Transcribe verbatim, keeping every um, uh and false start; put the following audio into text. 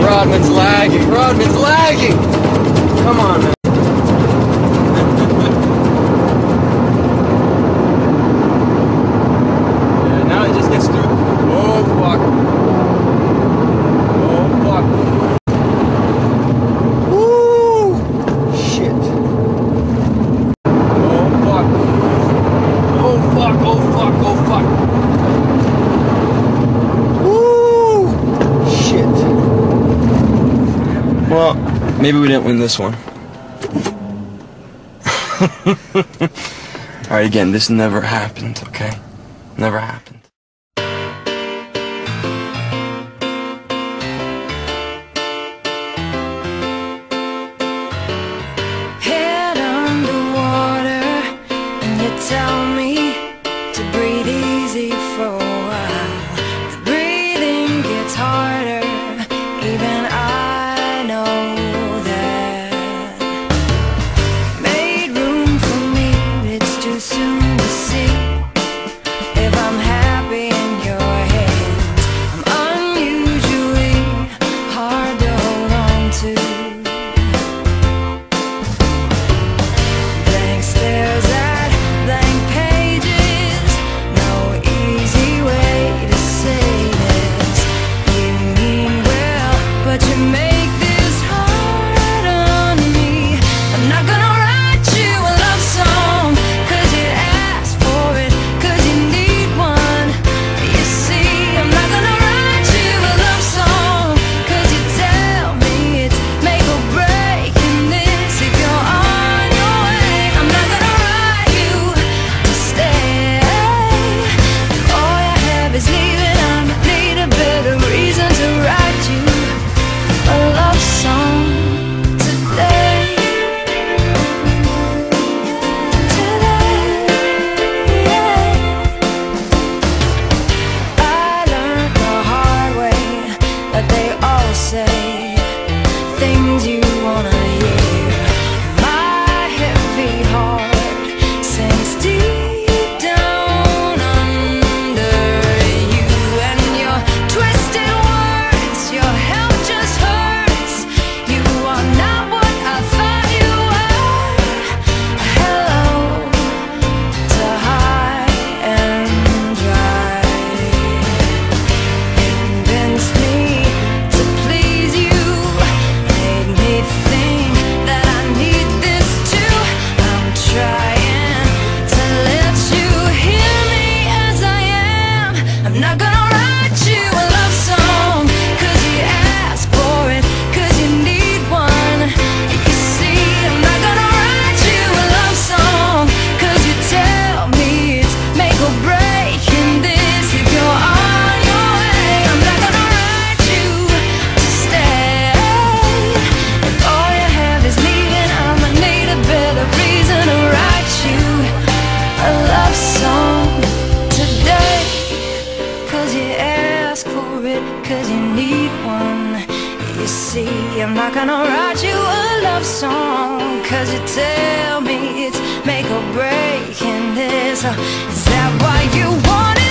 Rodman's lagging. Rodman's lagging. Come on, man. Yeah, now it just gets through. Oh fuck. Oh fuck. Woo! Shit. Oh fuck. Oh fuck. Oh fuck. Oh fuck. Well, maybe we didn't win this one. Alright, again, this never happened, okay? Never happened. Head underwater, and you tell me to breathe easy for a while. The breathing gets harder, even I I'm not gonna write you a love song, cause you tell me it's make or break in this. Is that why you want it?